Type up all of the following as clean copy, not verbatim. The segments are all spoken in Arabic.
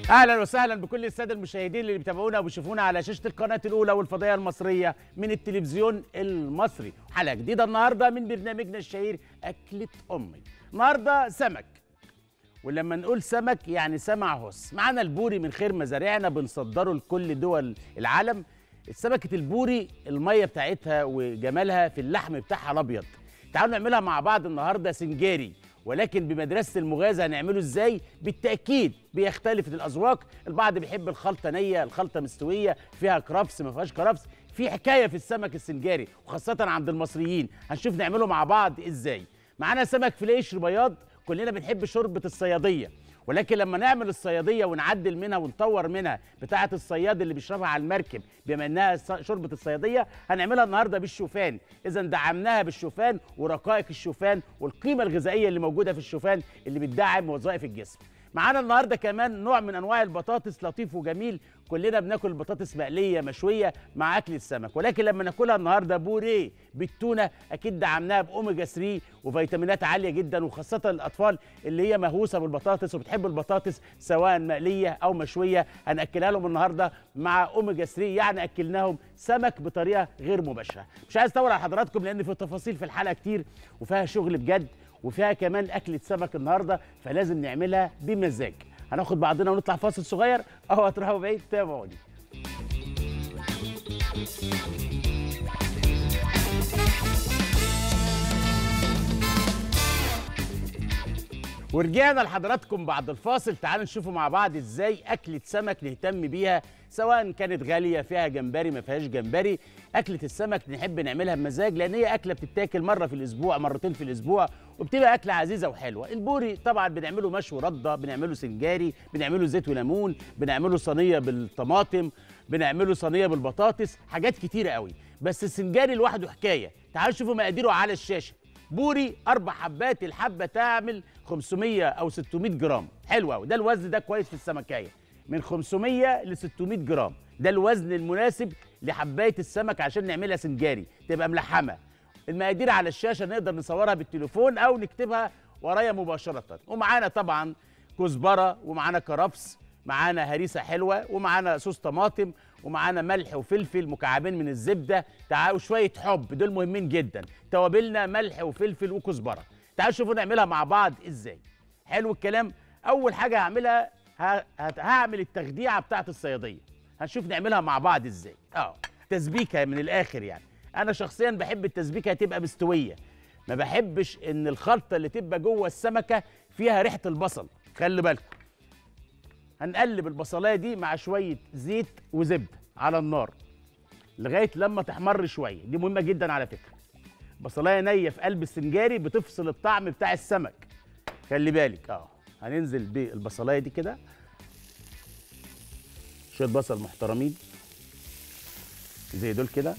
اهلا وسهلا بكل الساده المشاهدين اللي بيتابعونا وبيشوفونا على شاشه القناه الاولى والفضائيه المصريه من التلفزيون المصري. حلقه جديده النهارده من برنامجنا الشهير اكله امي. النهارده سمك، ولما نقول سمك يعني سمع هس. معانا البوري من خير مزارعنا، بنصدره لكل دول العالم. السمكه البوري الميه بتاعتها وجمالها في اللحم بتاعها الابيض. تعالوا نعملها مع بعض النهارده سنجاري، ولكن بمدرسه المغازه هنعمله ازاي؟ بالتاكيد بيختلف الاذواق، البعض بيحب الخلطه نيه، الخلطه مستويه فيها كرفس ما فيهاش كرفس. في حكايه في السمك السنجاري وخاصه عند المصريين، هنشوف نعمله مع بعض ازاي. معانا سمك فيليه قشر بياض. كلنا بنحب شوربه الصياديه، ولكن لما نعمل الصياديه ونعدل منها ونطور منها بتاعه الصياد اللي بيشربها على المركب بما انها شوربه الصياديه، هنعملها النهارده بالشوفان. اذا دعمناها بالشوفان ورقائق الشوفان والقيمه الغذائيه اللي موجوده في الشوفان اللي بتدعم وظائف الجسم. معانا النهارده كمان نوع من انواع البطاطس لطيف وجميل. كلنا بناكل البطاطس مقليه مشويه مع اكل السمك، ولكن لما ناكلها النهارده بوريه بالتونه اكيد دعمناها باوميجا 3 وفيتامينات عاليه جدا، وخاصه الاطفال اللي هي مهووسه بالبطاطس وبتحب البطاطس سواء مقليه او مشويه، هناكلها لهم النهارده مع اوميجا 3، يعني اكلناهم سمك بطريقه غير مباشره. مش عايز اطول على حضراتكم لان في تفاصيل في الحلقه كتير وفيها شغل بجد وفيها كمان أكلة سمك النهارده، فلازم نعملها بمزاج. هناخد بعضنا ونطلع فاصل صغير، اهو هتروحوا بعيد، تابعوني. ورجعنا لحضراتكم بعد الفاصل. تعالوا نشوفوا مع بعض ازاي اكلة سمك نهتم بيها، سواء كانت غالية فيها جمبري ما فيهاش جمبري. أكلة السمك نحب نعملها بمزاج لأن هي أكلة بتتاكل مرة في الأسبوع مرتين في الأسبوع، وبتبقى أكلة عزيزة وحلوة. البوري طبعا بنعمله مشوي ردة، بنعمله سنجاري، بنعمله زيت وليمون، بنعمله صينية بالطماطم، بنعمله صينية بالبطاطس، حاجات كتيرة قوي. بس السنجاري لوحده حكاية. تعالوا شوفوا مقاديره على الشاشة. بوري 4 حبات، الحبة تعمل 500 أو 600 جرام، حلوة قوي. ده الوزن ده كويس في السمكاية، من 500 ل 600 جرام، ده الوزن المناسب لحبايه السمك عشان نعملها سنجاري تبقى ملحمه. المقادير على الشاشه، نقدر نصورها بالتليفون او نكتبها ورايا مباشره. ومعانا طبعا كزبره، ومعانا كرفس، معانا هريسه حلوه، ومعانا صوص طماطم، ومعانا ملح وفلفل مكعبين من الزبده، تعالوا شويه حب، دول مهمين جدا. توابلنا ملح وفلفل وكزبره. تعالوا شوفوا نعملها مع بعض ازاي. حلو الكلام. اول حاجه هعملها هعمل التخديعه بتاعت الصياديه، هنشوف نعملها مع بعض ازاي. تسبيكه من الاخر يعني. انا شخصيا بحب التسبيكه تبقى مستويه، ما بحبش ان الخلطه اللي تبقى جوه السمكه فيها ريحه البصل. خلي بالكم، هنقلب البصلايه دي مع شويه زيت وزبده على النار لغايه لما تحمر شويه. دي مهمه جدا على فكره. بصلايه نيه في قلب السنجاري بتفصل الطعم بتاع السمك، خلي بالك. هننزل بالبصلايه دي كده، شويه بصل محترمين زي دول كده.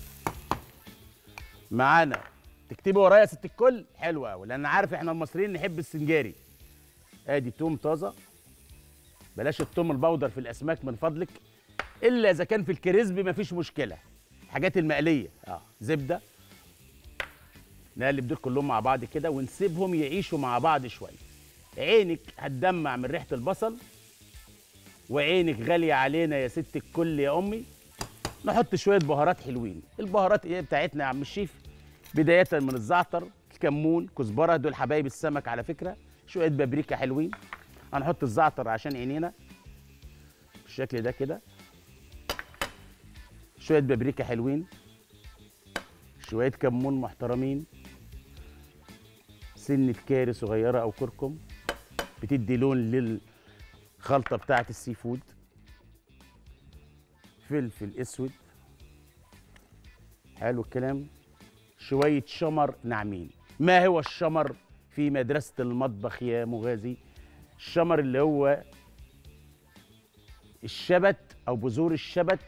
معانا، تكتبي ورايا يا ست الكل، حلوه قوي لان عارف احنا المصريين نحب السنجاري. ادي توم طازه، بلاش التوم البودر في الاسماك من فضلك، الا اذا كان في الكريسبي مفيش مشكله. الحاجات المقليه زبده. نقلب دول كلهم مع بعض كده ونسيبهم يعيشوا مع بعض شويه. عينك هتدمع من ريحه البصل، وعينك غاليه علينا يا ست الكل يا امي. نحط شويه بهارات حلوين. البهارات ايه بتاعتنا يا عم الشيف؟ بدايه من الزعتر، الكمون، كزبره، دول حبايب السمك على فكره. شويه بابريكا حلوين. هنحط الزعتر عشان عينينا بالشكل ده كده. شويه بابريكا حلوين، شويه كمون محترمين، سنه كاري صغيره او كركم بتدي لون للخلطه بتاعه السي فود. فلفل اسود، حلو الكلام. شويه شمر ناعمين. ما هو الشمر في مدرسه المطبخ يا مغازي؟ الشمر اللي هو الشبت او بذور الشبت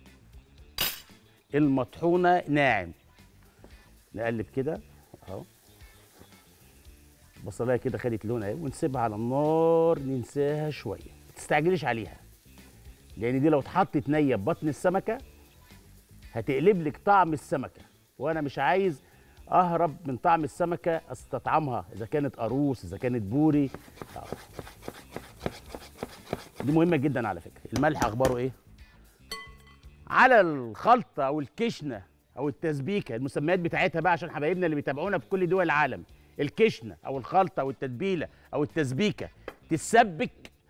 المطحونه ناعم. نقلب كده اهو. البصلايه كده خدت لون اهي، ونسيبها على النار ننساها شويه. ما تستعجليش عليها لان دي لو اتحطت نيه ببطن السمكه هتقلب لك طعم السمكه، وانا مش عايز اهرب من طعم السمكه، استطعمها اذا كانت قاروص اذا كانت بوري. دي مهمه جدا على فكره. الملح اخباره ايه؟ على الخلطه او الكشنه او التسبيكه، المسميات بتاعتها بقى عشان حبايبنا اللي بيتابعونا في كل دول العالم. الكشنه او الخلطه او التتبيله او التسبيكه تتسبك.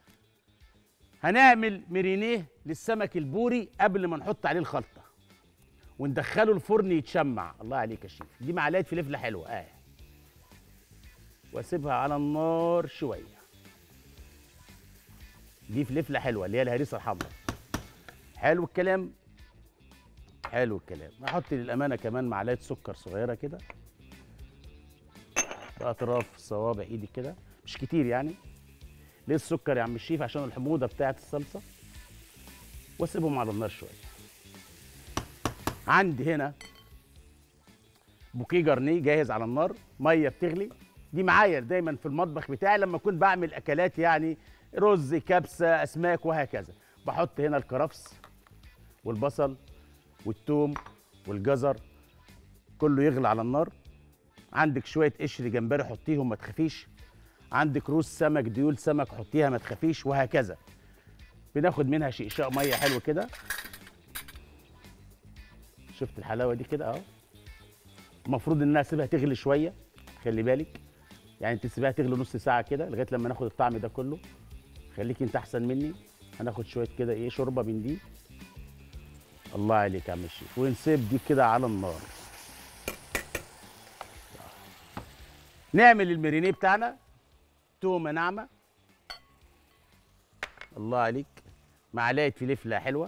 هنعمل ميرينيه للسمك البوري قبل ما نحط عليه الخلطه وندخله الفرن يتشمع. الله عليك يا شيف. دي معلقه فلفله حلوه واسيبها على النار شويه. دي فلفله حلوه اللي هي الهريسه الحمراء. حلو الكلام. حلو الكلام. هحط للامانه كمان معلقه سكر صغيره كده باطراف صوابع ايدي كده، مش كتير يعني. ليه السكر يا عم الشيف؟ عشان الحموضه بتاعه الصلصه. واسيبهم على النار شويه. عندي هنا بوكيه جرنيه جاهز على النار، ميه بتغلي. دي معايا دايما في المطبخ بتاعي لما اكون بعمل اكلات يعني رز، كبسه، اسماك وهكذا. بحط هنا الكرفس والبصل والثوم والجزر، كله يغلي على النار. عندك شويه قشر جمبري حطيهم ما تخافيش. عندك روس سمك، ديول سمك حطيها ما تخافيش، وهكذا. بناخد منها شقشاق ميه حلو كده. شفت الحلاوه دي كده اهو. المفروض ان انا اسيبها تغلي شويه، خلي بالك. يعني انت تسيبها تغلي نص ساعه كده لغايه لما ناخد الطعم ده كله. خليكي انت احسن مني. هناخد شويه كده شوربه من دي. الله عليك يا عم الشيف. ونسيب دي كده على النار. نعمل المرينيه بتاعنا. تومه ناعمه. الله عليك. معلقه فلفله حلوه.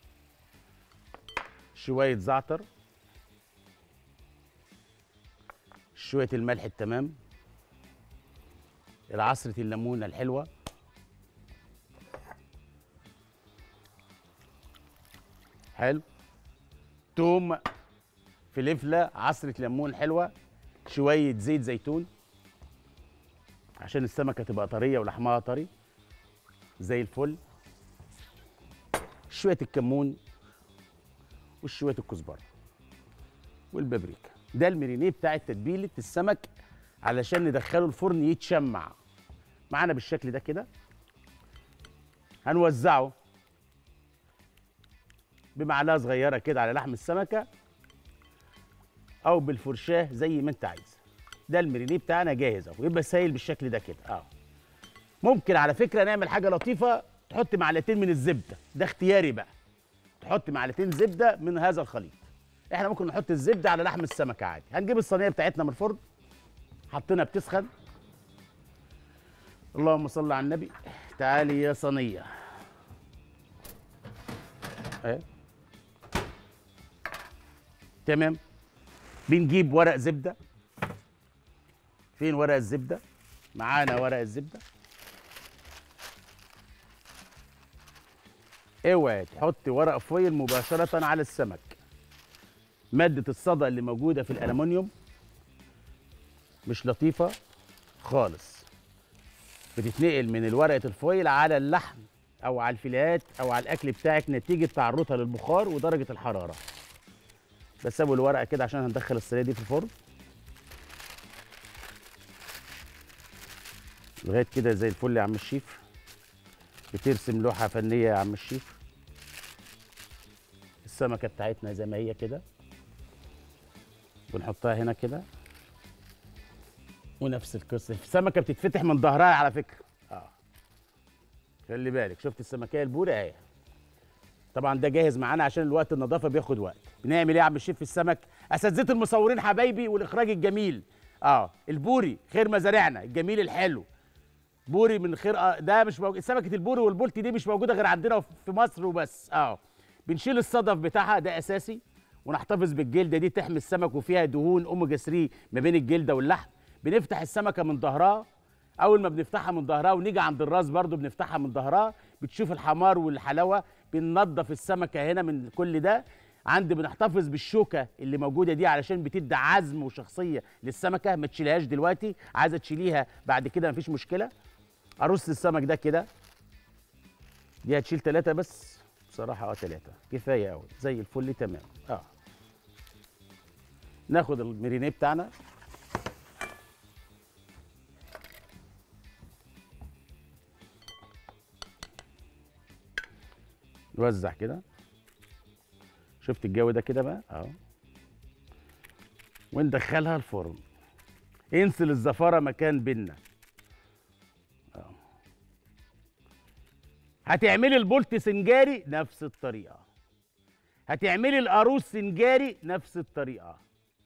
شويه زعتر. شويه الملح التمام. عصره الليمونه الحلوه. حلو. توم، فلفله، عصره ليمون حلوه. شويه زيت زيتون عشان السمكه تبقى طريه ولحمها طري زي الفل. شويه الكمون وشويه الكزبره والبابريكا. ده المرينيه بتاع تتبيله السمك علشان ندخله الفرن يتشمع معانا بالشكل ده كده. هنوزعه بمعلقه صغيره كده على لحم السمكه او بالفرشاه زي ما انت عايز. ده المرينيه بتاعنا جاهز اهو، يبقى سايل بالشكل ده كده ممكن على فكره نعمل حاجه لطيفه، تحط معلقتين من الزبده. ده اختياري بقى. تحط معلقتين زبده من هذا الخليط. احنا ممكن نحط الزبده على لحم السمكه عادي. هنجيب الصينيه بتاعتنا من الفرن، حطينا بتسخن. اللهم صل على النبي. تعالي يا صينيه تمام. بنجيب ورق زبده. فين ورق الزبده؟ معانا ورق الزبده. اوعي تحط ورق فويل مباشره على السمك. ماده الصدى اللي موجوده في الالومنيوم مش لطيفه خالص. بتتنقل من ورقه الفويل على اللحم او على الفيليهات او على الاكل بتاعك نتيجه تعرضها للبخار ودرجه الحراره. بسيبوا الورقه كده عشان هندخل الصينيه دي في الفرن لغايه كده زي الفل يا عم الشيف. بترسم لوحه فنيه يا عم الشيف. السمكه بتاعتنا زي ما هي كده بنحطها هنا كده. ونفس القصه، السمكه بتتفتح من ظهرها على فكره. خلي بالك. شفت السمكيه البوري اهي. طبعا ده جاهز معانا عشان الوقت، النظافه بياخد وقت. بنعمل ايه يا عم الشيف في السمك؟ اساتذه المصورين حبايبي والاخراج الجميل. البوري خير مزارعنا الجميل الحلو. بوري من خير ده مش موجود. سمكه البوري والبولتي دي مش موجوده غير عندنا في مصر وبس. بنشيل الصدف بتاعها، ده اساسي. ونحتفظ بالجلده دي، تحمي السمك وفيها دهون اوميجا 3 ما بين الجلده واللحم. بنفتح السمكه من ظهرها. اول ما بنفتحها من ظهرها ونيجي عند الراس برضو بنفتحها من ظهرها. بتشوف الحمار والحلاوه. بننضف السمكه هنا من كل ده. بنحتفظ بالشوكه اللي موجوده دي علشان بتدي عزم وشخصيه للسمكه. ما تشيلهاش دلوقتي، عايزه تشيليها بعد كده مفيش مشكله. ارص السمك ده كده. دي هتشيل 3 بس بصراحه. 3 كفايه قوي زي الفل تمام. ناخد المرينيه بتاعنا. نوزع كده. شفت الجو ده كده بقى اهو، وندخلها الفرن. انسل الزفاره مكان بينا. هتعملي البولت سنجاري نفس الطريقه، هتعملي القاروص سنجاري نفس الطريقه،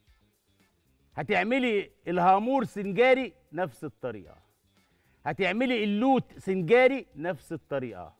هتعملي الهامور سنجاري نفس الطريقه، هتعملي اللوت سنجاري نفس الطريقه.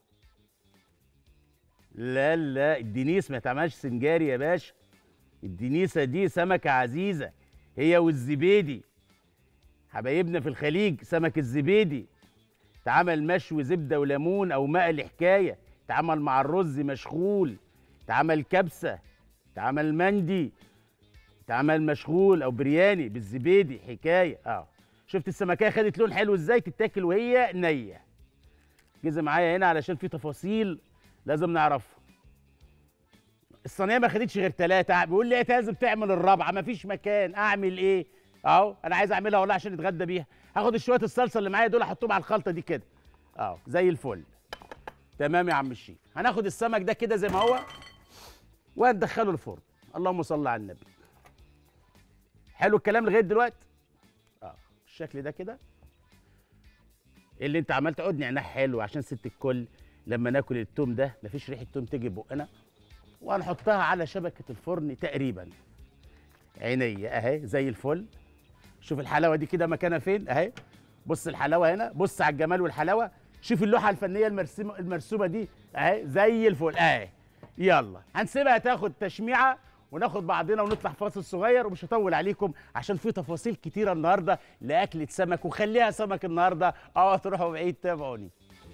لا لا، الدنيس ما تعملش سنجاري يا باشا. الدنيسه دي سمكه عزيزه، هي والزبيدي. حبايبنا في الخليج سمك الزبيدي اتعمل مشوي زبده وليمون او مقلي حكايه، اتعمل مع الرز مشغول، اتعمل كبسه، اتعمل مندي، اتعمل مشغول او برياني بالزبيدي حكايه. شفت السمكيه خدت لون حلو ازاي؟ تتاكل وهي نيه. ركزي معايا هنا علشان في تفاصيل لازم نعرفها. الصينيه ما خدتش غير 3. بيقول لي ايه لازم تعمل الرابعه؟ مفيش مكان. اعمل ايه؟ اهو انا عايز اعملها والله عشان نتغدى بيها. هاخد شويه الصلصه اللي معايا دول احطهم على الخلطه دي كده زي الفل. تمام يا عم الشيف. هناخد السمك ده كده زي ما هو وهندخله الفرن. اللهم صل على النبي. حلو الكلام لغايه دلوقتي. بالشكل ده كده. اللي انت عملت عود نعناع حلو عشان ست الكل لما ناكل التوم ده مفيش ريحه توم تيجي بقنا. وهنحطها على شبكه الفرن تقريبا. عينيه اهي زي الفل. شوف الحلاوه دي كده مكانها فين اهي. بص الحلاوه هنا، بص على الجمال والحلاوه. شوف اللوحه الفنيه المرسومه دي اهي زي الفل اهي. يلا هنسيبها تاخد تشميعه وناخد بعضنا ونطلع فاصل صغير، ومش هطول عليكم عشان في تفاصيل كتيره النهارده لاكله سمك، وخليها سمك النهارده. تروحوا بعيد، تابعوني.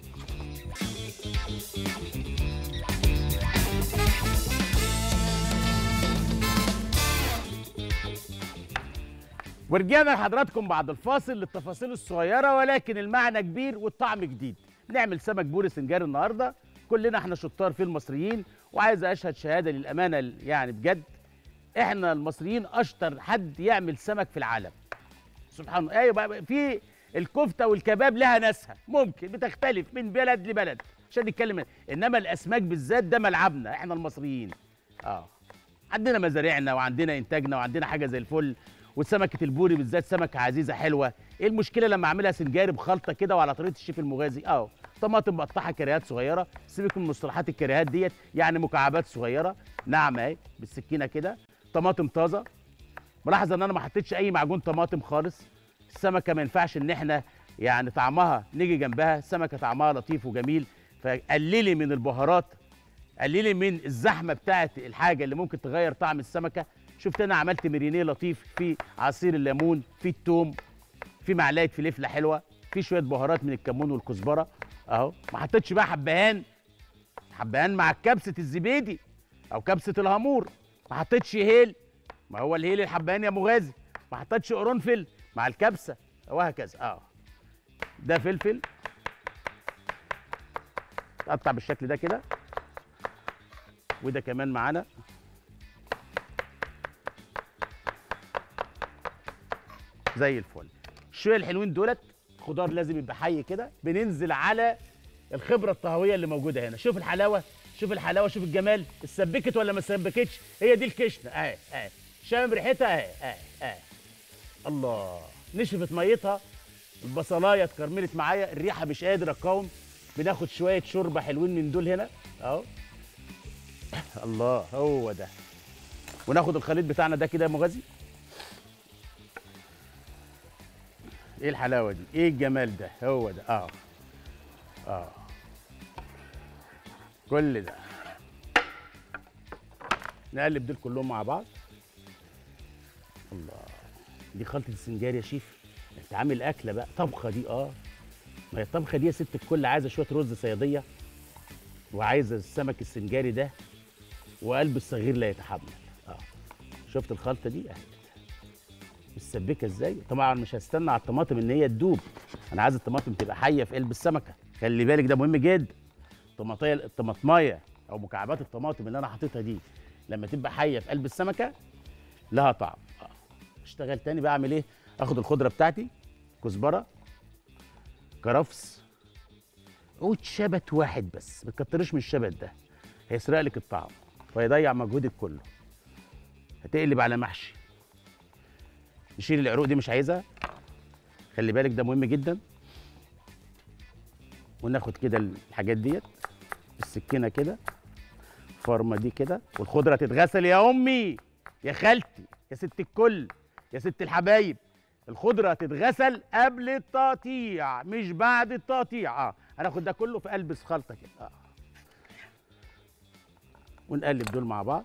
ورجعنا لحضراتكم بعد الفاصل للتفاصيل الصغيره ولكن المعنى كبير والطعم جديد. نعمل سمك بوري سنجاري النهارده. كلنا احنا شطار فيه المصريين، وعايز اشهد شهاده للامانه يعني بجد. احنا المصريين اشطر حد يعمل سمك في العالم. سبحان الله. ايوه في الكفته والكباب لها ناسها، ممكن بتختلف من بلد لبلد عشان نتكلم، انما الاسماك بالذات ده ملعبنا احنا المصريين. عندنا مزارعنا وعندنا انتاجنا وعندنا حاجه زي الفل. وسمكه البوري بالذات سمكه عزيزه حلوه. ايه المشكله لما اعملها سنجاري بخلطه كده وعلى طريقه الشيف المغازي؟ طماطم مقطعه كريهات صغيره. سيبك من مصطلحات الكريهات ديت، يعني مكعبات صغيره ناعمه اهي بالسكينه كده. طماطم طازه. ملاحظه ان انا ما حطيتش اي معجون طماطم خالص. السمكه ما ينفعش ان احنا يعني طعمها نيجي جنبها. السمكه طعمها لطيف وجميل، فقللي من البهارات، قللي من الزحمه بتاعت الحاجه اللي ممكن تغير طعم السمكه. شفت انا عملت ميرينيه لطيف في عصير الليمون، في الثوم، في معلقه فلفله حلوه، في شويه بهارات من الكمون والكزبره اهو. ما حطيتش بقى حبهان مع كبسه الزبيدي او كبسه الهامور. ما حطيتش هيل، ما هو الهيل الحبهان يا مغازي. ما حطيتش قرنفل مع الكبسه وهكذا. ده فلفل تقطع بالشكل ده كده، وده كمان معانا زي الفل. شويه الحلوين دولت خضار لازم يبقى حي كده. بننزل على الخبره الطهويه اللي موجوده هنا. شوف الحلاوه، شوف الحلاوه، شوف الجمال. اتسبكت ولا ما اتسبكتش؟ هي دي الكشنه اهي اهي. شامم ريحتها اهي اهي اهي. الله، نشفت ميتها. البصلايه اتكرملت معايا، الريحه مش قادر اقاوم. بناخد شويه شوربه حلوين من دول هنا اهو. الله، هو ده. وناخد الخليط بتاعنا ده كده يا مغازي. ايه الحلاوه دي؟ ايه الجمال ده؟ هو ده. كل ده نقلب دول كلهم مع بعض. الله، دي خلطه السنجاري يا شيف. انت عامل اكله بقى، طبخه دي. ما هي الطبخه دي يا ست الكل عايزه شويه رز صياديه، وعايزه السمك السنجاري ده، وقلب الصغير لا يتحمل. شفت الخلطه دي اهي متسبكه ازاي؟ طبعا مش هستنى على الطماطم ان هي تدوب، انا عايز الطماطم تبقى حيه في قلب السمكه. خلي بالك ده مهم جدا. الطماطمايه او مكعبات الطماطم اللي انا حاططها دي لما تبقى حيه في قلب السمكه لها طعم. اشتغل تاني بقى. اعمل ايه؟ اخد الخضره بتاعتي، كزبره، كرفس، عود شبت واحد بس، ما تكترش من الشبت ده. هيسرق لك الطعم وهيضيع مجهودك كله. هتقلب على محشي. نشيل العروق دي مش عايزها، خلي بالك ده مهم جدا. وناخد كده الحاجات ديت بالسكينه كده، الفرمه دي كده، والخضره تتغسل يا امي يا خالتي يا ست الكل يا ست الحبايب. الخضره تتغسل قبل التقطيع مش بعد التقطيع. هناخد ده كله في قلب الخلطه كده. ونقلب دول مع بعض.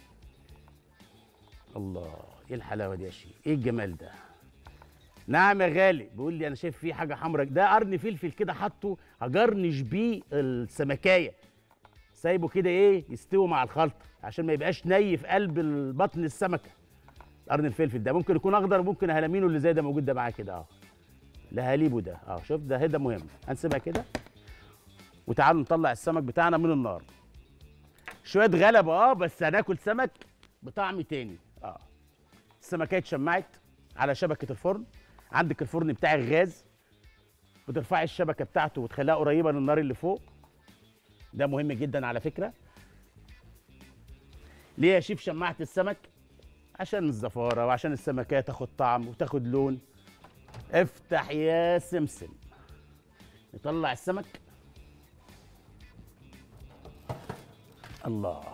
الله، ايه الحلاوه دي يا شيخ، ايه الجمال ده. نعم يا غالي، بيقول لي انا شايف فيه حاجه حمراء، ده قرن فلفل كده حاطه هجرنش بيه السمكايه، سايبه كده ايه يستوي مع الخلطه عشان ما يبقاش ني في قلب بطن السمكه. قرن الفلفل ده ممكن يكون اخضر، ممكن هلامينه اللي زي ده موجود ده معاه كده لهاليبه ده شوف ده مهم. هنسيبها كده وتعالوا نطلع السمك بتاعنا من النار. شويه غلبه بس هناكل سمك بطعم تاني. السمكيه اتشمعت على شبكه الفرن. عندك الفرن بتاع الغاز، بترفعي الشبكه بتاعته وتخليها قريبه من النار اللي فوق. ده مهم جدا على فكره. ليه يا شيف شمعت السمك؟ عشان الزفاره وعشان السمكيه تاخد طعم وتاخد لون. افتح يا سمسم. نطلع السمك. الله،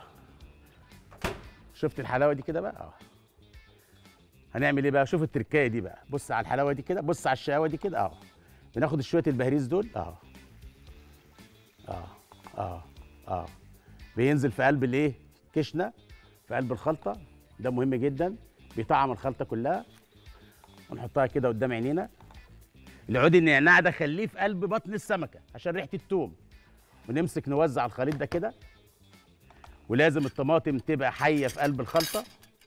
شفت الحلاوه دي كده بقى؟ هنعمل ايه بقى؟ شوف التركايه دي بقى، بص على الحلاوه دي كده، بص على الشقاوه دي كده. بناخد شويه البهريز دول بينزل في قلب الايه؟ كشنه، في قلب الخلطه. ده مهم جدا، بيطعم الخلطه كلها. ونحطها كده قدام عينينا. العود النعناع ده خليه في قلب بطن السمكه عشان ريحه التوم. ونمسك نوزع الخليط ده كده. ولازم الطماطم تبقى حيه في قلب الخلطه.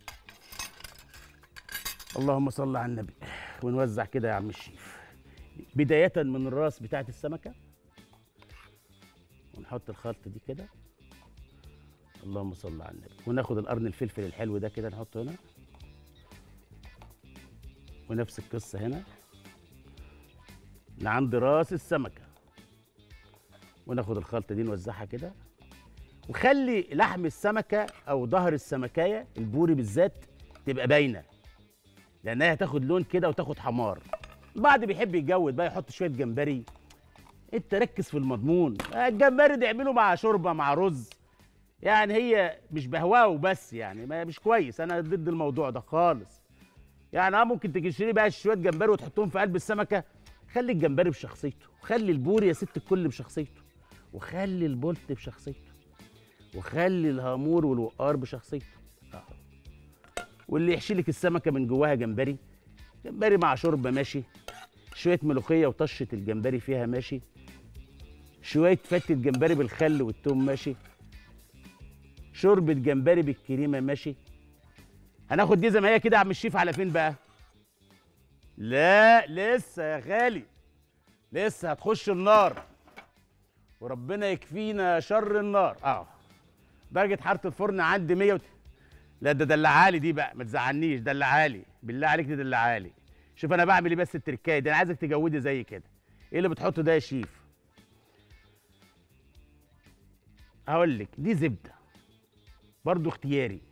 اللهم صل على النبي. ونوزع كده يا عم الشيف، بدايه من الراس بتاعت السمكه. ونحط الخلطه دي كده. اللهم صل على النبي. وناخد القرن الفلفل الحلو ده كده نحطه هنا. ونفس القصه هنا لعند راس السمكه. وناخد الخلطه دي نوزعها كده. وخلي لحم السمكه او ظهر السمكايه البوري بالذات تبقى باينه، لانها هتاخد لون كده وتاخد حمار. البعض بيحب يجود بقى يحط شويه جمبري. انت ركز في المضمون. الجمبري ده اعمله مع شوربه مع رز، يعني هي مش بهواه وبس، يعني ما مش كويس. انا ضد الموضوع ده خالص. يعني ممكن تيجي تشتري بقى شويه جمبري وتحطهم في قلب السمكه. خلي الجمبري بشخصيته، وخلي البوري يا ست الكل بشخصيته، وخلي البولت بشخصيته، وخلي الهامور والوقار بشخصيته. واللي يحشي لك السمكه من جواها جمبري، جمبري مع شوربه ماشي، شويه ملوخيه وطشه الجمبري فيها ماشي، شويه فتة جمبري بالخل والثوم ماشي، شوربه جمبري بالكريمه ماشي. هناخد دي زي ما هي كده يا عم الشيف على فين بقى؟ لا لسه يا غالي، لسه هتخش النار وربنا يكفينا شر النار. درجه حراره الفرن عندي 100 لا ده دلعالي دي بقى، ما تزعلنيش، دلعالي بالله عليك، دي دلعالي. شوف انا بعمل ايه بس التركايه دي، انا عايزك تجودي زي كده. ايه اللي بتحطه ده يا شيف؟ هقول لك، دي زبده برضو اختياري.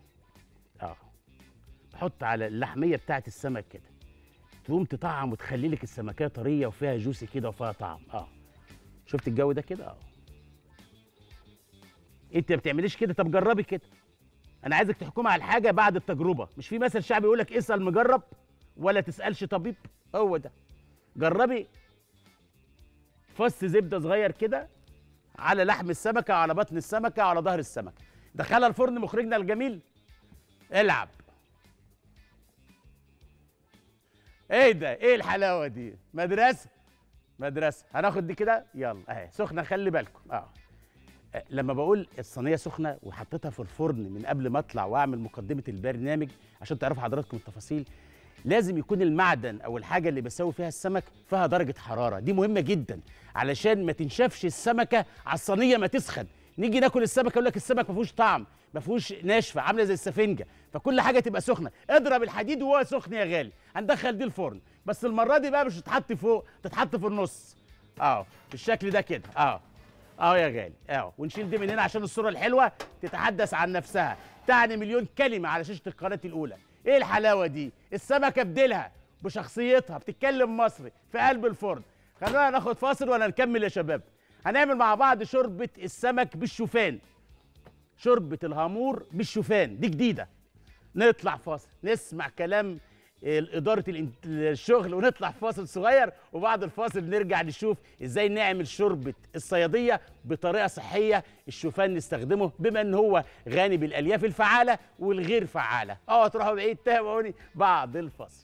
بحط على اللحميه بتاعت السمك كده، تقوم تطعم وتخلي لك السمكيه طريه وفيها جوسي كده وفيها طعم. شفت الجو ده كده؟ انت ما بتعمليش كده؟ طب جربي كده. انا عايزك تحكمي على الحاجه بعد التجربه. مش في مثل شعبي يقول لك اسال مجرب ولا تسالش طبيب؟ هو ده. جربي فص زبده صغير كده على لحم السمكه، على بطن السمكه، على ظهر السمكه. دخلها الفرن مخرجنا الجميل. العب. ايه ده؟ ايه الحلاوه دي؟ مدرسه مدرسه. هناخد دي كده، يلا اهي سخنه، خلي بالكم. لما بقول الصينيه سخنه وحطيتها في الفرن من قبل ما اطلع واعمل مقدمه البرنامج عشان تعرفوا حضراتكم التفاصيل، لازم يكون المعدن او الحاجه اللي بسوي فيها السمك فيها درجه حراره. دي مهمه جدا علشان ما تنشفش السمكه على الصينيه ما تسخن. نيجي ناكل السمك يقول لك السمك ما فيهوش طعم، ما فيهوش ناشفه، عامله زي السفنجه. فكل حاجه تبقى سخنه. اضرب الحديد وهو سخن يا غالي. هندخل دي الفرن، بس المره دي بقى مش تتحط فوق، تتحط في النص. بالشكل ده كده. اهو يا غالي اهو، ونشيل دي من هنا عشان الصوره الحلوه تتحدث عن نفسها، تعني مليون كلمه على شاشه القناه الاولى. ايه الحلاوه دي؟ السمكه بديلها بشخصيتها بتتكلم مصري في قلب الفرن. خلونا ناخد فاصل ولا نكمل يا شباب. هنعمل مع بعض شوربه السمك بالشوفان، شوربه الهامور بالشوفان دي جديده. نطلع فاصل نسمع كلام إدارة الشغل ونطلع فاصل صغير، وبعد الفاصل نرجع نشوف ازاي نعمل شوربة الصيادية بطريقة صحية. الشوفان نستخدمه بما ان هو غني بالالياف الفعالة والغير فعالة. تروحوا بعيد، تابعوني بعد الفاصل.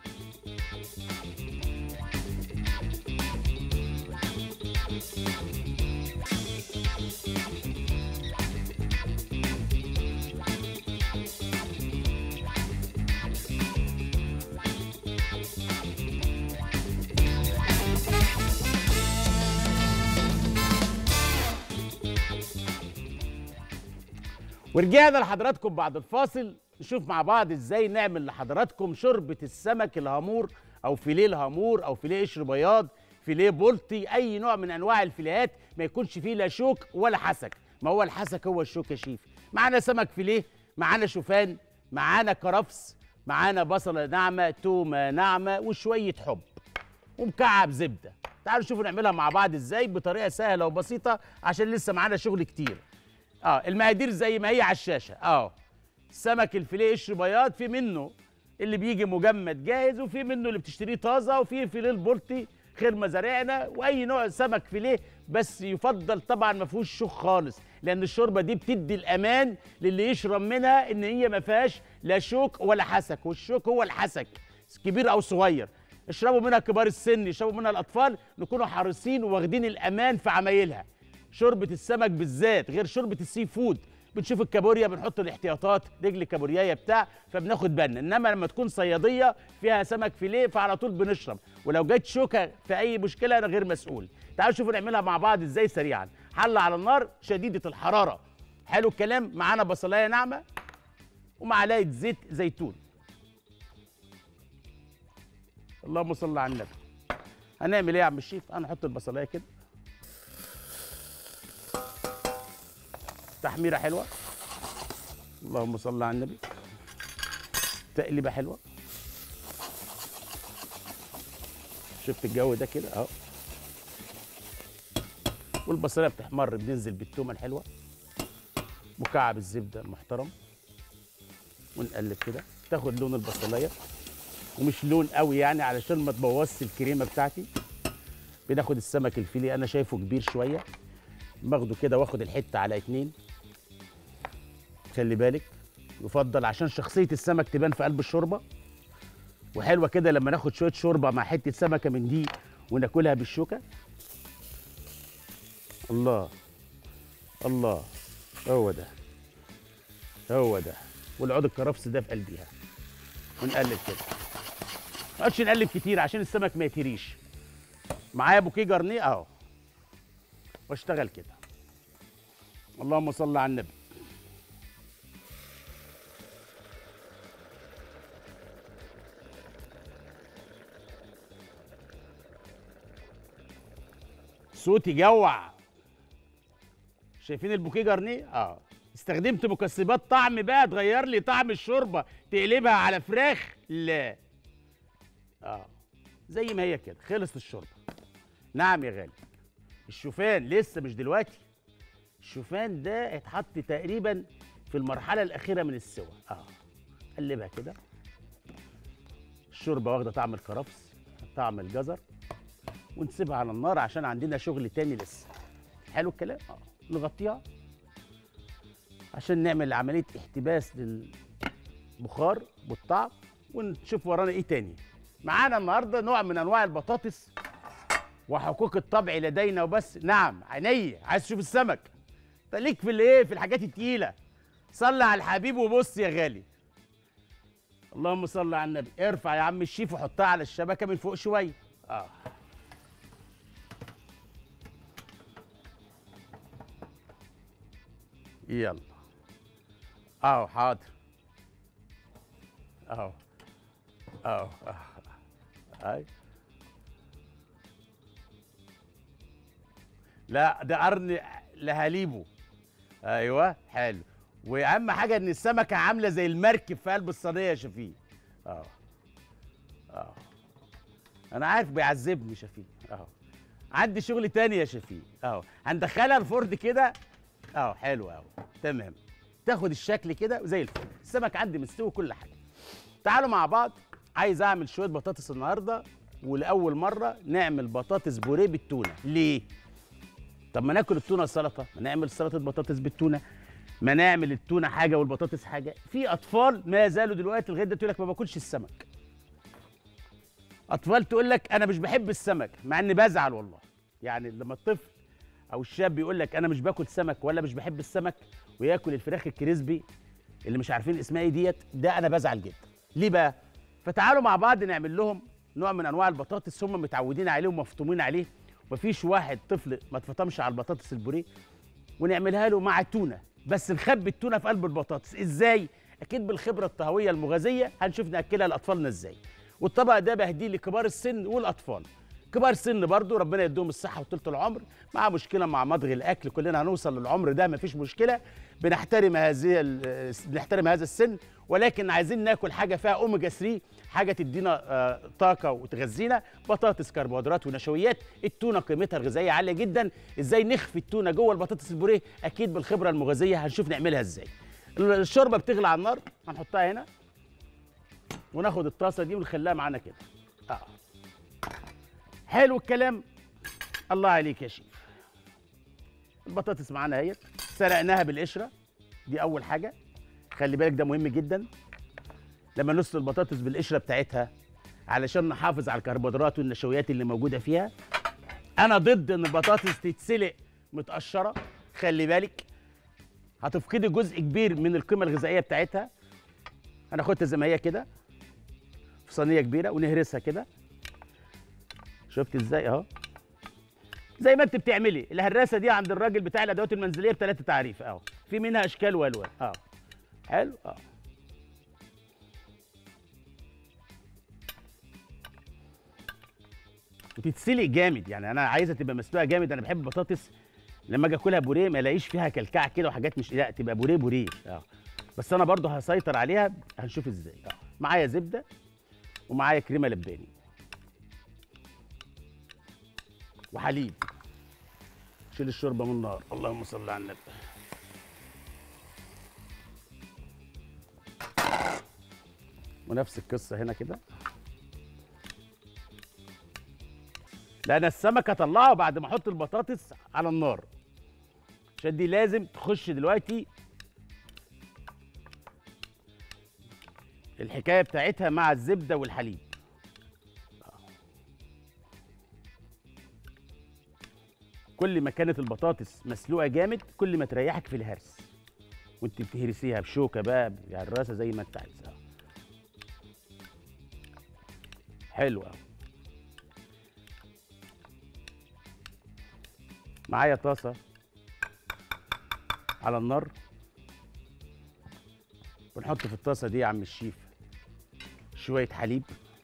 ورجعنا لحضراتكم بعد الفاصل نشوف مع بعض ازاي نعمل لحضراتكم شوربه السمك الهامور او فيليه الهامور او فيليه قشر بياض، فيليه بلطي، اي نوع من انواع الفيليهات ما يكونش فيه لا شوك ولا حسك. ما هو الحسك هو الشوك يا شيف. معانا سمك فيليه، معانا شوفان، معانا كرفس، معانا بصله ناعمه، تومه ناعمه، وشويه حب ومكعب زبده. تعالوا نشوفوا نعملها مع بعض ازاي بطريقه سهله وبسيطه عشان لسه معانا شغل كتير. المقادير زي ما هي على الشاشه. سمك الفيليه قشر بياض في منه اللي بيجي مجمد جاهز، وفي منه اللي بتشتريه طازه، وفي فيليه البلطي خير مزارعنا، واي نوع سمك فيليه، بس يفضل طبعا ما فيهوش شوك خالص، لان الشوربه دي بتدي الامان للي يشرب منها ان هي ما فيهاش لا شوك ولا حسك، والشوك هو الحسك كبير او صغير. اشربوا منها كبار السن، يشربوا منها الاطفال، نكونوا حريصين واخدين الامان في عمايلها. شوربه السمك بالذات غير شوربه السي فود. بنشوف الكابوريا بنحط الاحتياطات، رجل كابوريايه بتاع، فبناخد بالنا. انما لما تكون صياديه فيها سمك فيليه فعلى طول بنشرب، ولو جت شوكه في اي مشكله انا غير مسؤول. تعالوا شوفوا نعملها مع بعض ازاي سريعا. حله على النار شديده الحراره، حلو الكلام. معانا بصلايه ناعمه ومعلقه زيت زيتون. اللهم صل على النبي. هنعمل ايه يا عم الشيف؟ هنحط البصلايه كده تحميره حلوه، اللهم صل على النبي، تقليبه حلوه. شفت الجو ده كده اهو، والبصلايه بتحمر بننزل بالتومه الحلوه، مكعب الزبده المحترم، ونقلب كده تاخد لون البصلايه، ومش لون قوي يعني علشان ما تبوظش الكريمه بتاعتي. بناخد السمك الفيليه، انا شايفه كبير شويه، باخده كده واخد الحته على 2. خلي بالك، يفضل عشان شخصيه السمك تبان في قلب الشوربه، وحلوه كده لما ناخد شويه شوربه مع حته سمكه من دي وناكلها بالشوكه. الله الله، هو ده هو ده، والعود الكرفس ده في قلبيها. ونقلب كده، ما نقعدش نقلب كتير عشان السمك ما يتهريش. معايا بوكيه جرنيه اهو، واشتغل كده. اللهم صل على النبي. صوت يجوع. شايفين البوكيه جرنيه؟ استخدمت مكسبات طعم بقى تغير لي طعم الشوربه تقلبها على فراخ؟ لا. زي ما هي كده خلصت الشوربه. نعم يا غالي. الشوفان لسه مش دلوقتي، الشوفان ده اتحط تقريبا في المرحله الاخيره من السوى. قلبها كده. الشوربه واخده طعم الكرفس، طعم الجزر، ونسيبها على النار عشان عندنا شغل تاني لسه. حلو الكلام. نغطيها عشان نعمل عمليه احتباس للبخار والطعم، ونشوف ورانا ايه تاني. معانا النهارده نوع من انواع البطاطس، وحقوق الطبع لدينا وبس. نعم عينيا، عايز تشوف السمك؟ انت ليك في الايه، في الحاجات التقيله. صلي على الحبيب وبص يا غالي. اللهم صل على النبي. ارفع يا عم الشيف وحطها على الشبكه من فوق شويه. يلا. حاضر. اهو اهو. اي لا ده قرن لهاليبو. ايوه حلو. واهم حاجه ان السمكه عامله زي المركب في قلب الصينيه يا شفيق. اه اه انا عارف بيعذبني شفيق. اهو عندي شغل تاني يا شفيق. اهو هندخلها الفرن كده. اهو حلو اهو. تمام. تاخد الشكل كده زي الفل. السمك عندي مستوي كل حاجه. تعالوا مع بعض. عايز اعمل شويه بطاطس النهارده، ولاول مره نعمل بطاطس بوريه بالتونه. ليه؟ طب ما ناكل التونه سلطه، ما نعمل سلطه بطاطس بالتونه، ما نعمل التونه حاجه والبطاطس حاجه. في اطفال ما زالوا دلوقتي لغايه دلوقتي تقول لك ما باكلش السمك. اطفال تقول لك انا مش بحب السمك، مع اني بزعل والله. يعني لما الطفل او الشاب يقول لك انا مش باكل سمك ولا مش بحب السمك، وياكل الفراخ الكريسبي اللي مش عارفين اسمها ايه ديت، ده انا بزعل جدا. ليه بقى؟ فتعالوا مع بعض نعمل لهم نوع من انواع البطاطس هم متعودين عليه ومفطومين عليه. مفيش واحد طفل ما اتفطمش على البطاطس البوريه. ونعملها له مع تونه، بس نخبي التونه في قلب البطاطس. ازاي؟ اكيد بالخبره الطهويه المغازيه هنشوف ناكلها لاطفالنا ازاي. والطبق ده بهديه لكبار السن والاطفال. كبار السن برضو ربنا يديهم الصحه وطولة العمر، مع مشكله مع مضغ الاكل، كلنا هنوصل للعمر ده مفيش مشكله. بنحترم هذا السن، ولكن عايزين ناكل حاجه فيها اوميجا 3، حاجه تدينا طاقه وتغذينا. بطاطس كربوهيدرات ونشويات. التونه قيمتها الغذائيه عاليه جدا. ازاي نخفي التونه جوه البطاطس البوريه؟ اكيد بالخبره المغازيه هنشوف نعملها ازاي. الشوربه بتغلي على النار، هنحطها هنا وناخد الطاسه دي ونخليها معانا كده. حلو الكلام. الله عليك يا شيف. البطاطس معانا اهيت، سرقناها بالقشره. دي اول حاجه، خلي بالك ده مهم جدا لما نسلق البطاطس بالقشره بتاعتها، علشان نحافظ على الكربوهيدرات والنشويات اللي موجوده فيها. انا ضد ان البطاطس تتسلق متقشره، خلي بالك هتفقدي جزء كبير من القيمه الغذائيه بتاعتها. هناخدها زي ما هي كده في صينيه كبيره ونهرسها كده. شفت ازاي؟ اهو زي ما انت بتعملي. الهراسه دي عند الراجل بتاع الادوات المنزليه ب3 تعريف اهو، في منها اشكال والوان. حلو. وتتسلق جامد، يعني انا عايزه تبقى مسلوقه جامد. انا بحب البطاطس لما اجي اكلها بوريه ما الاقيش فيها كلكعه كده وحاجات، مش لا تبقى بوريه بوريه. بس انا برضو هسيطر عليها، هنشوف ازاي. معايا زبده ومعايا كريمه لباني وحليب. شيل الشوربه من النار. اللهم صل على النبي. ونفس القصه هنا كده. لا انا السمك هطلعه بعد ما احط البطاطس على النار، عشان دي لازم تخش دلوقتي الحكايه بتاعتها مع الزبده والحليب. كل ما كانت البطاطس مسلوقه جامد كل ما تريحك في الهرس، وانت بتهرسيها بشوكه بقى بالراسه زي ما انت عايزها. حلو قوي. معايا طاسه على النار، ونحط في الطاسه دي يا عم الشيف شويه حليب.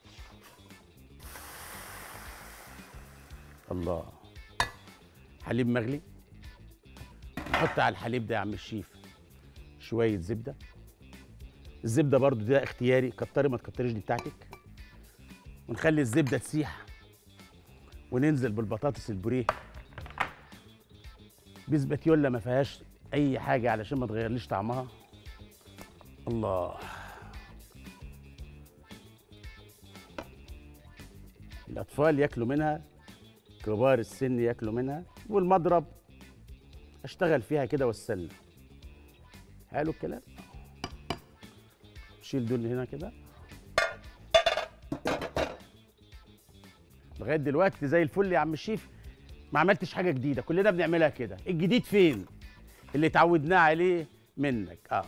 الله، حليب مغلي. نحط على الحليب ده يا عم الشيف شويه زبده. الزبده برضو ده اختياري، كتري ما تكتريش دي بتاعتك. ونخلي الزبده تسيح، وننزل بالبطاطس البوريه بسباتيولا ما فيهاش اي حاجه علشان ما تغيرليش طعمها. الله، الاطفال ياكلوا منها، كبار السن ياكلوا منها، والمضرب اشتغل فيها كده والسله. حلو الكلام. شيل دول هنا كده. لغايه دلوقتي زي الفل يا عم الشيف، ما عملتش حاجه جديده، كلنا بنعملها كده. الجديد فين؟ اللي اتعودناه عليه منك.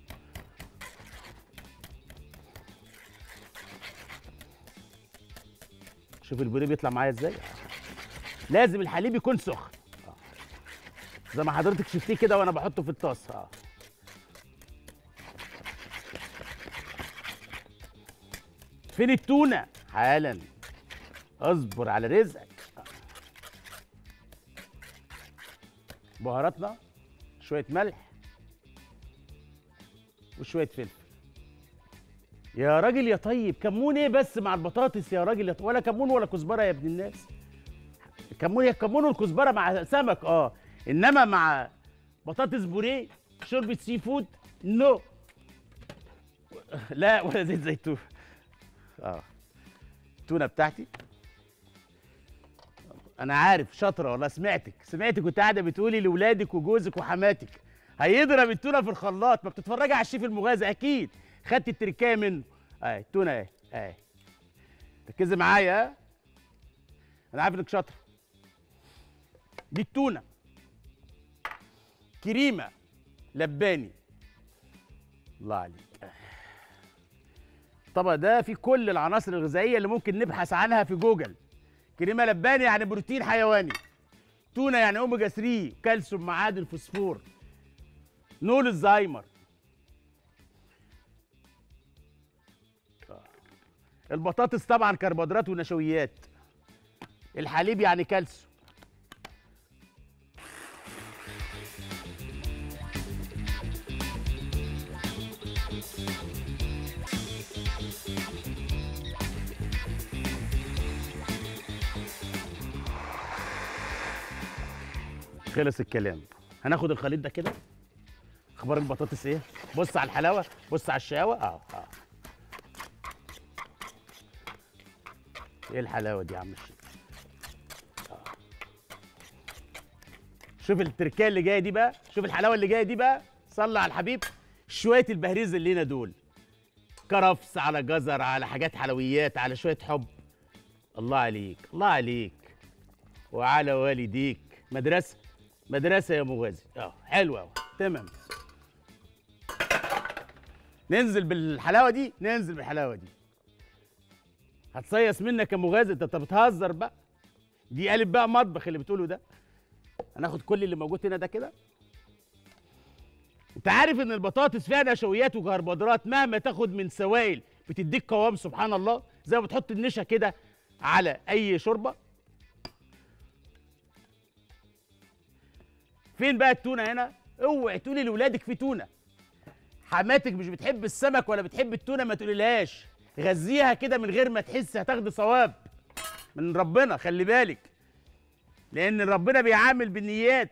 شوف البوريه بيطلع معايا ازاي. لازم الحليب يكون سخن زي ما حضرتك شفتيه كده وانا بحطه في الطاسه. فين التونه؟ حالا، اصبر على رزقك. بهاراتنا، شويه ملح وشويه فلفل. يا راجل يا طيب، كمون ايه بس مع البطاطس يا راجل ولا كمون ولا كزبره يا ابن الناس. كمون، يا الكمون والكزبره مع سمك انما مع بطاطس بوريه شوربه سي فود نو. لا ولا زيت زيتون. التونه بتاعتي انا عارف شاطره والله، سمعتك كنت قاعده بتقولي لاولادك وجوزك وحماتك هيضرب التونه في الخلاط. ما بتتفرجي على الشيف المغازي اكيد خدت التركايه منه. التونه اهي ركزي معايا. انا عارف انك شاطره. دي التونه كريمه لباني. الله عليك. الطبق ده فيه كل العناصر الغذائيه اللي ممكن نبحث عنها في جوجل. كريمه لباني يعني بروتين حيواني، تونه يعني اوميجا 3 كالسيوم معادن فوسفور، نول الزهايمر. البطاطس طبعا كربوهيدرات ونشويات، الحليب يعني كالسيوم. خلص الكلام. هناخد الخليط ده كده. اخبار البطاطس ايه؟ بص على الحلاوه، بص على الشقاوه. ايه الحلاوه دي يا عم الشيخ؟ شوف التركيه اللي جايه دي بقى، شوف الحلاوه اللي جايه دي بقى. صلي على الحبيب. شويه البهريز اللي هنا دول، كرفس على جزر على حاجات حلويات على شويه حب. الله عليك، الله عليك وعلى والديك. مدرسه يا مغازي. حلوه قوي. تمام. ننزل بالحلاوه دي. هتصيص منك يا مغازي، انت بتهزر بقى. دي قالب بقى مطبخ اللي بتقوله ده. هناخد كل اللي موجود هنا ده كده. انت عارف ان البطاطس فيها نشويات وكربوهيدرات، مهما تاخد من سوائل بتديك قوام سبحان الله، زي ما بتحط النشا كده على اي شوربه. فين بقى التونه هنا؟ اوعي تقولي لاولادك في تونه. حماتك مش بتحب السمك ولا بتحب التونه، ما تقوليلهاش. غذيها كده من غير ما تحس، هتاخدي ثواب من ربنا. خلي بالك، لان ربنا بيعامل بالنيات.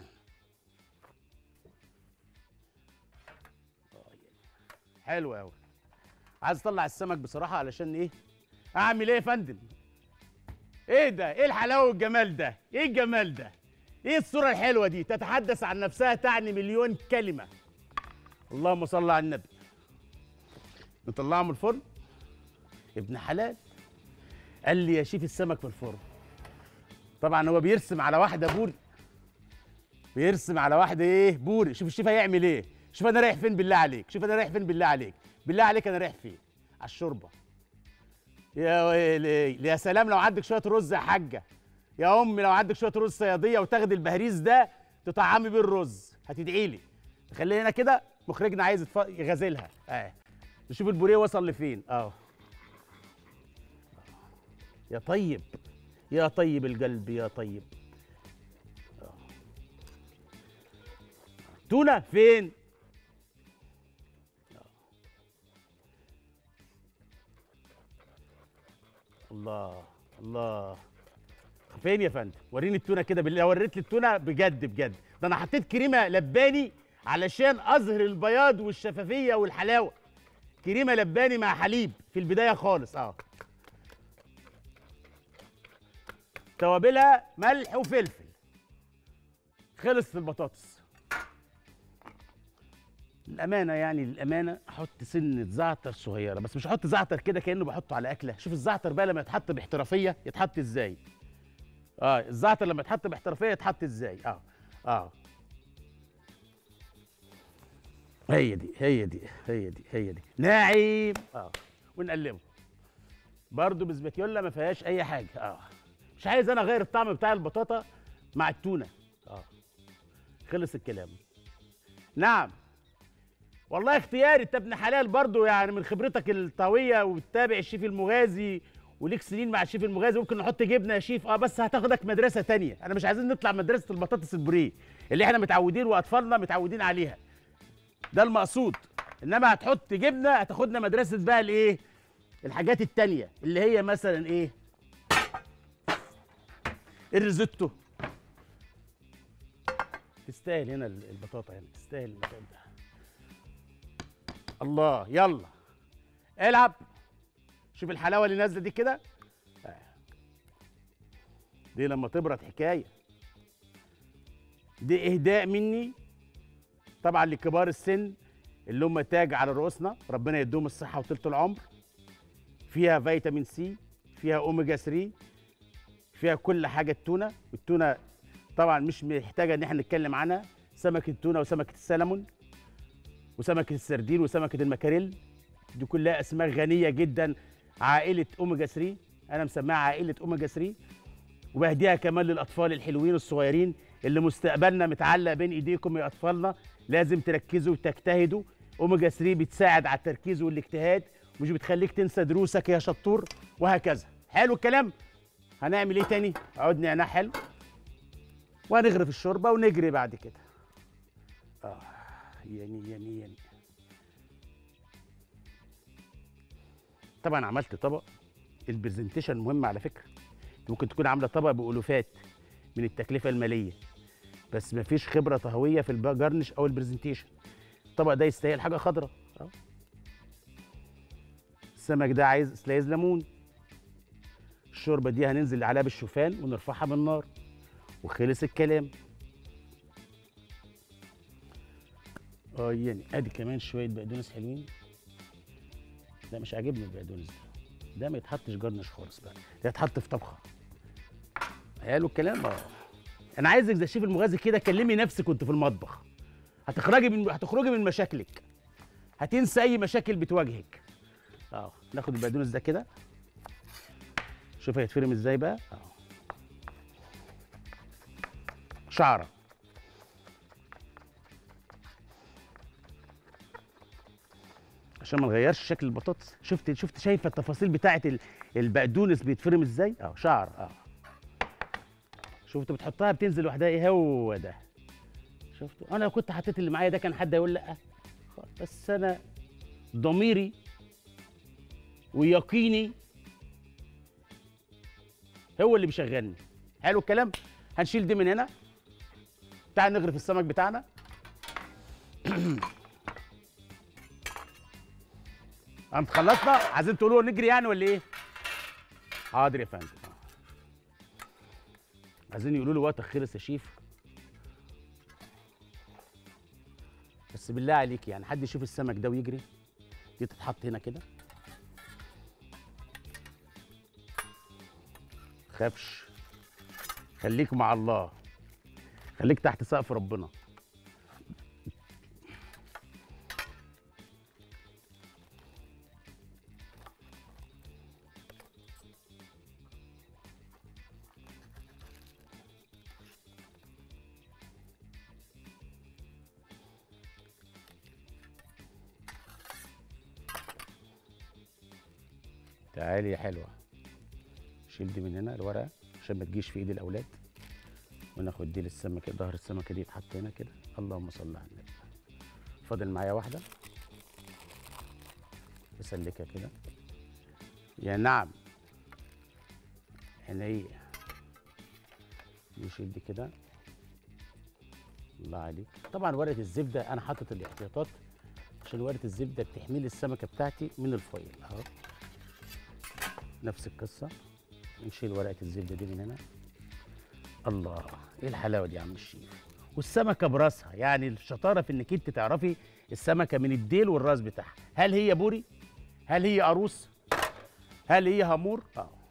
حلو قوي. عايز اطلع السمك بصراحه علشان ايه؟ اعمل ايه يا فندم؟ ايه ده؟ ايه الحلاوه والجمال ده؟ ايه الجمال ده؟ ايه الصوره الحلوه دي؟ تتحدث عن نفسها تعني مليون كلمه. اللهم صل على النبي. نطلعه من الفرن. ابن حلال قال لي يا شيف السمك في الفرن. طبعا هو بيرسم على واحده بوري، بيرسم على واحده ايه؟ بوري. شوف الشيف هيعمل ايه. شوف انا رايح فين بالله عليك. شوف انا رايح فين بالله عليك. بالله عليك انا رايح فين؟ على الشوربه. يا ويلي، يا سلام لو عندك شويه رز يا حاجه. يا امي لو عندك شويه رز صياديه وتاخدي البهريز ده تطعمي بيه الرز، هتدعي لي. خلينا هنا كده، مخرجنا عايز يغازلها. نشوف البوريه وصل لفين. يا طيب، يا طيب القلب، يا طيب. تونه فين؟ الله فين يا فندم؟ وريني التونه كده بالله. وريت لي التونه بجد بجد. ده انا حطيت كريمه لباني علشان اظهر البياض والشفافيه والحلاوه. كريمه لباني مع حليب في البدايه خالص. توابلها ملح وفلفل. خلصت البطاطس. للامانه احط سنه زعتر صغيره، بس مش احط زعتر كده كانه بحطه على اكله. شوف الزعتر بقى لما يتحط باحترافيه يتحط ازاي. الزعتر لما يتحط باحترافيه يتحط ازاي. هي دي ناعم. ونقلبه برضو بسباكيولا ما فيهاش اي حاجه. مش عايز انا اغير الطعم بتاع البطاطا مع التونه. خلص الكلام. نعم والله اختياري. انت ابن حلال برضو، يعني من خبرتك الطويله وبتتابع الشيف المغازي وليك سنين مع الشيف المغازي، ممكن نحط جبنه يا شيف، بس هتاخدك مدرسه تانية. انا مش عايزين نطلع مدرسه البطاطس البوريه اللي احنا متعودين واطفالنا متعودين عليها، ده المقصود. انما هتحط جبنه هتاخدنا مدرسه بقى الايه، الحاجات التانية اللي هي مثلا ايه، الريزوتو. تستاهل هنا البطاطا، هنا تستاهل المكان ده. الله، يلا العب. شوف الحلاوه اللي نازله دي كده، دي لما تبرد حكايه. دي اهداء مني طبعا لكبار السن اللي هم تاج على رؤوسنا، ربنا يديهم الصحه وطولة العمر. فيها فيتامين سي، فيها اوميجا 3، فيها كل حاجه. التونه، والتونه طبعا مش محتاجه ان احنا نتكلم عنها. سمكه التونه وسمكه السلمون وسمكه السردين وسمكه المكاريل، دي كلها اسماك غنيه جدا، عائله اوميجا 3. انا مسميها عائله اوميجا 3، وبهديها كمان للاطفال الحلوين الصغيرين اللي مستقبلنا متعلق بين ايديكم يا اطفالنا. لازم تركزوا وتجتهدوا. اوميجا 3 بتساعد على التركيز والاجتهاد، مش بتخليك تنسى دروسك يا شطور، وهكذا. حلو الكلام. هنعمل ايه تاني؟ عود نعناع حلو، وهنغرف الشوربه ونجري بعد كده. يمين. طبعا عملت طبق. البرزنتيشن مهم على فكره. ممكن تكون عامله طبق بألوفات من التكلفه الماليه، بس مفيش خبره طهويه في الجرنش او البرزنتيشن. الطبق ده يستاهل حاجه خضراء. السمك ده عايز سلايز ليمون. الشوربه دي هننزل عليها بالشوفان ونرفعها من النار، وخلص الكلام. يعني ادي كمان شويه بقدونس حلوين. لا مش عاجبني البقدونس ده ما يتحطش جرنش خالص بقى، ده يتحط في طبخه. حلو الكلام. انا عايزك زي الشيف المغازي كده، كلمي نفسك وانت في المطبخ. هتخرجي من مشاكلك، هتنسى اي مشاكل بتواجهك. ناخد البقدونس ده كده، شوف هيتفرم ازاي بقى. شعره. عشان ما نغيرش شكل البطاطس. شايفه التفاصيل بتاعه البقدونس بيتفرم ازاي. شعر. شفت بتحطها بتنزل لوحدها. ايه هو ده؟ شفتوا؟ انا لو كنت حطيت اللي معايا ده كان حد يقول لا، بس انا ضميري ويقيني هو اللي بيشغلني. حلو الكلام. هنشيل دي من هنا. تعال نغرف السمك بتاعنا. قمت خلصنا. عايزين تقولوا نجري يعني ولا ايه؟ حاضر يا فندم. عايزين يقولوا لي وقتك خلص يا شيف، بس بالله عليك يعني حد يشوف السمك ده ويجري. دي تتحط هنا كده، خافش، خليك مع الله، خليك تحت سقف ربنا. تعالي يا حلوه. شيل دي من هنا الورقه عشان ما تجيش في ايد الاولاد، وناخد دي للسمكه. ظهر السمكه دي يتحط هنا كده. اللهم صل على النبي. فاضل معايا واحده، بسلكها كده. يا نعم عينيا. نشيل دي كده. الله عليك. طبعا ورقه الزبده انا حاطط الاحتياطات عشان ورقه الزبده بتحمي لي السمكه بتاعتي من الفويل. اهو نفس القصه. نشيل ورقه الزبده دي من هنا. الله، ايه الحلاوه دي يا عم الشيف. والسمكه براسها، يعني الشطاره في انك انت تعرفي السمكه من الديل والراس بتاعها. هل هي بوري؟ هل هي قاروص؟ هل هي هامور؟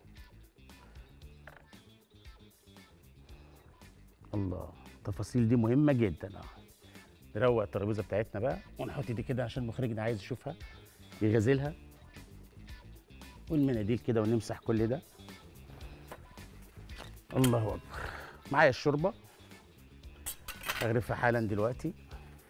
الله، التفاصيل دي مهمه جدا. نروق الترابيزه بتاعتنا بقى ونحط دي كده عشان مخرجنا عايز يشوفها يغازلها، والمناديل كده ونمسح كل ده. الله اكبر. معايا الشوربه اغرفها حالا دلوقتي.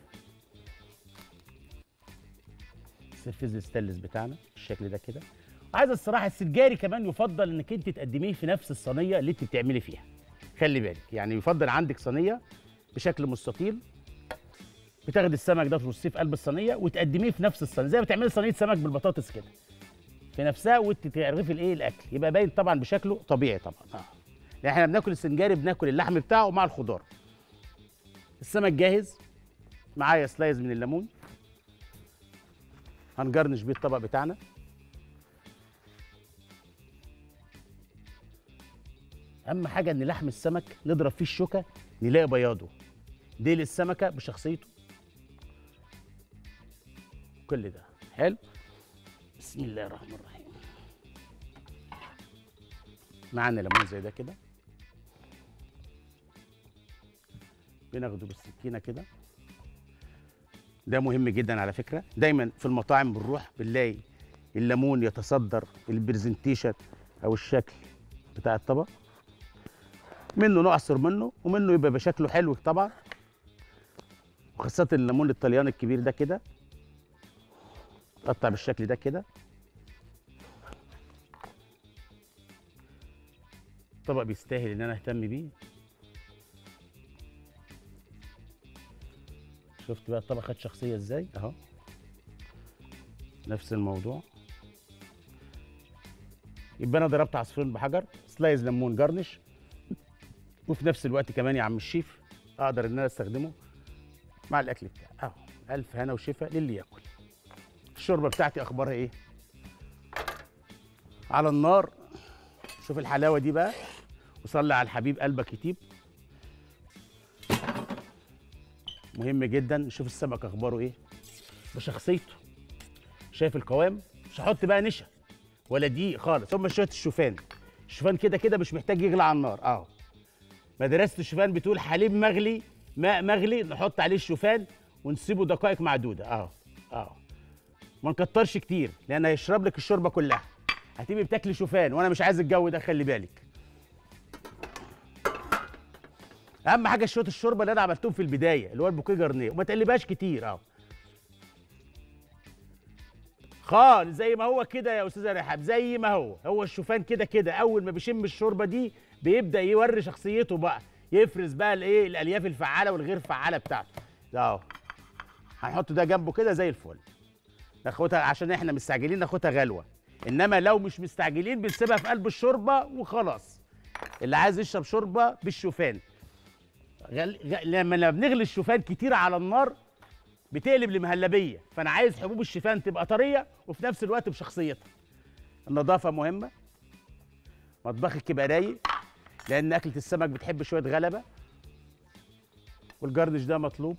السرفيز الستانلس بتاعنا بالشكل ده كده، عايزه الصراحه السنجاري كمان يفضل انك انت تقدميه في نفس الصينيه اللي انت بتعملي فيها. خلي بالك، يعني يفضل عندك صينيه بشكل مستطيل، بتاخدي السمك ده ترصيه في قلب الصينيه وتقدميه في نفس الصينيه زي ما بتعملي صينيه سمك بالبطاطس كده في نفسها، وانت تعرفي الايه الاكل يبقى باين طبعا بشكله طبيعي طبعا. يعني احنا بناكل السنجاري بناكل اللحم بتاعه مع الخضار. السمك جاهز، معايا سلايز من الليمون، هنجرنش بيه الطبق بتاعنا. اهم حاجه ان لحم السمك نضرب فيه الشوكه نلاقي بياضه، ديل السمكه بشخصيته، كل ده حلو. بسم الله الرحمن الرحيم. معانا ليمون زي ده كده، بناخده بالسكينه كده. ده مهم جدا على فكره، دايما في المطاعم بنروح بنلاقي الليمون يتصدر البرزنتيشن او الشكل بتاع الطبق، منه نعصر منه ومنه يبقى بشكله حلو طبعا، وخاصه الليمون الطلياني الكبير ده كده، قطع بالشكل ده كده. الطبق بيستاهل ان انا اهتم بيه. شفت بقى الطبق خد شخصيه ازاي اهو. نفس الموضوع، يبقى انا ضربت عصفورين بحجر، سلايز ليمون جرنش، وفي نفس الوقت كمان يا عم الشيف اقدر ان انا استخدمه مع الاكل بتاعي اهو. الف هنا وشفا للي ياكل. الشوربه بتاعتي اخبارها ايه؟ على النار. شوف الحلاوه دي بقى، وصلي على الحبيب قلبك يطيب. مهم جدا نشوف السمك اخباره ايه بشخصيته. شايف القوام؟ مش هحط بقى نشا ولا دقيق خالص، هم شويه الشوفان. الشوفان كده كده مش محتاج يغلى على النار اهو. مدرسه الشوفان بتقول حليب مغلي ماء مغلي نحط عليه الشوفان ونسيبه دقائق معدوده اهو اهو. ما نكترش كتير لان هيشرب لك الشوربه كلها، هتبقي بتاكلي شوفان وانا مش عايز الجو ده، خلي بالك. اهم حاجه شويه الشوربه اللي انا عملتهم في البدايه اللي هو البوكيه جرنيه، وما تقلبهاش كتير اهو خالص، زي ما هو كده يا استاذه رحاب، زي ما هو الشوفان كده كده اول ما بيشم الشوربه دي بيبدا يوري شخصيته بقى، يفرز بقى الايه الالياف الفعاله والغير فعاله بتاعته ده اهو. هنحط ده جنبه كده زي الفل، ناخدها عشان احنا مستعجلين ناخدها غلوه، انما لو مش مستعجلين بنسيبها في قلب الشوربه وخلاص. اللي عايز يشرب شوربه بالشوفان لما بنغلي الشوفان كتير على النار بتقلب لمهلبيه، فانا عايز حبوب الشوفان تبقى طريه وفي نفس الوقت بشخصيتها. النظافه مهمه، مطبخك يبقى رايق لان اكله السمك بتحب شويه غلبه، والجرنش ده مطلوب.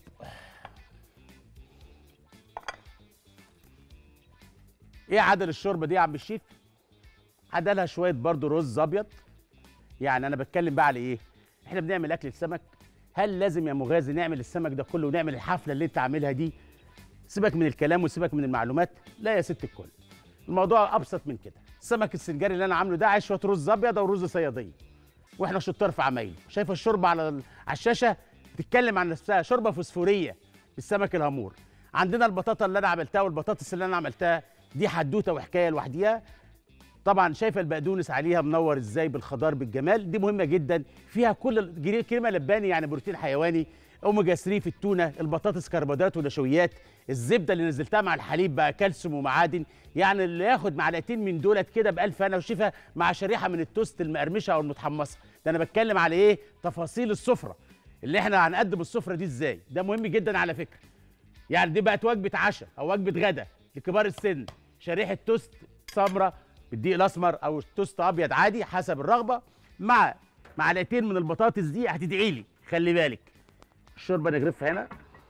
ايه عدل الشوربه دي يا عم الشيف؟ عدلها شويه برضو رز ابيض. يعني انا بتكلم بقى على ايه؟ احنا بنعمل اكل سمك، هل لازم يا مغازي نعمل السمك ده كله ونعمل الحفله اللي انت عاملها دي؟ سيبك من الكلام وسيبك من المعلومات، لا يا ست الكل. الموضوع ابسط من كده. السمك السنجاري اللي انا عامله ده عايز شويه رز ابيض او رز صياديه، واحنا شطار في عمايل. شايفه الشوربه على الشاشه بتتكلم عن نفسها، شوربه فوسفوريه بالسمك الهامور. عندنا البطاطا اللي انا عملتها والبطاطس اللي انا عملتها دي حدوته وحكايه لوحديها. طبعا شايفه البقدونس عليها منور ازاي بالخضار بالجمال، دي مهمه جدا، فيها كل كلمه لباني يعني بروتين حيواني، اوميجا 3 في التونه، البطاطس كربوهيدرات ونشويات، الزبده اللي نزلتها مع الحليب بقى كالسيوم ومعادن. يعني اللي ياخد معلقتين من دولت كده بألف هنا وشفا مع شريحه من التوست المقرمشه او المتحمصه. ده انا بتكلم على ايه؟ تفاصيل السفره اللي احنا هنقدم السفره دي ازاي، ده مهم جدا على فكره. يعني دي بقت وجبه عشاء او وجبه غدا لكبار السن، شريحه توست سمراء بالدقيق الاسمر او توست ابيض عادي حسب الرغبه، مع معلقتين من البطاطس دي هتدعي لي. خلي بالك الشوربه نغرفها هنا.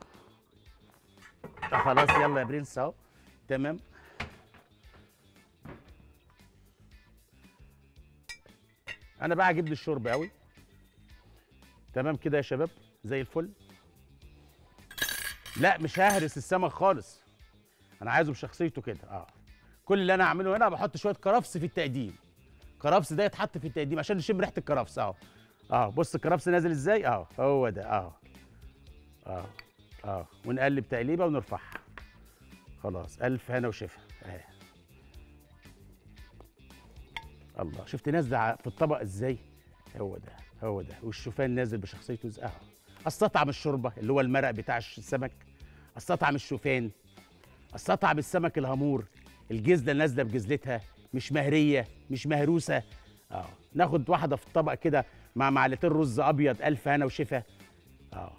خلاص يلا يا برنس اهو تمام. انا بقى عاجبني الشوربه قوي تمام كده يا شباب زي الفل. لا مش ههرس السمك خالص، انا عايزه بشخصيته كده كل اللي انا اعمله هنا بحط شويه كرفس في التقديم. كرفس ده يتحط في التقديم عشان نشم ريحه الكرفس بص الكرفس نازل ازاي هو ده ونقلب تقليبه ونرفعها. خلاص الف هنا وشفا الله، شفت نازل في الطبق ازاي؟ هو ده، هو ده، والشوفان نازل بشخصيته اهو. استطعم الشوربه اللي هو المرق بتاع السمك، استطعم الشوفان، استطعم السمك الهامور، الجزله نازله بجزلتها، مش مهريه مش مهروسه. اه، ناخد واحده في الطبق كده مع معلقتين رز ابيض، الف هنا وشفا. اه،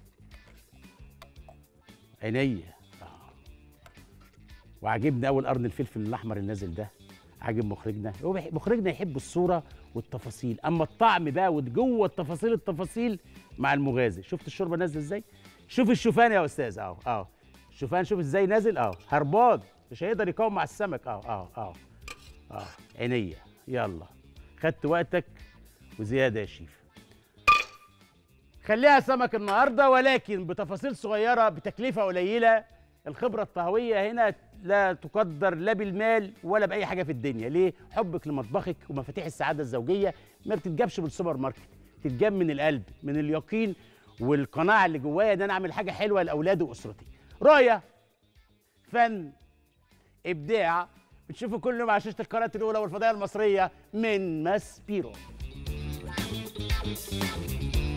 عينيا. اه، وعاجبني اول قرن الفلفل الاحمر النازل ده، عاجب مخرجنا. هو مخرجنا يحب الصوره والتفاصيل، اما الطعم بقى وجوه التفاصيل، التفاصيل مع المغازي. شفت الشوربه نازله ازاي؟ شوف الشوفان يا استاذ اهو اهو، الشوفان شوف ازاي نازل اهو، هربان مش هيقدر يقاوم مع السمك اهو اهو اهو اهو. عينيا. يلا، خدت وقتك وزياده يا شيف. خليها سمك النهارده ولكن بتفاصيل صغيره بتكلفه قليله. الخبره الطهويه هنا لا تقدر لا بالمال ولا باي حاجه في الدنيا. ليه؟ حبك لمطبخك ومفاتيح السعاده الزوجيه ما بتتجابش من السوبر ماركت، بتتجاب من القلب، من اليقين والقناعه اللي جوايا ان انا اعمل حاجه حلوه لاولادي واسرتي. رؤيه، فن، ابداع، بتشوفوا كل يوم على شاشه القناه الاولى والفضائيه المصريه من ماسبيرو.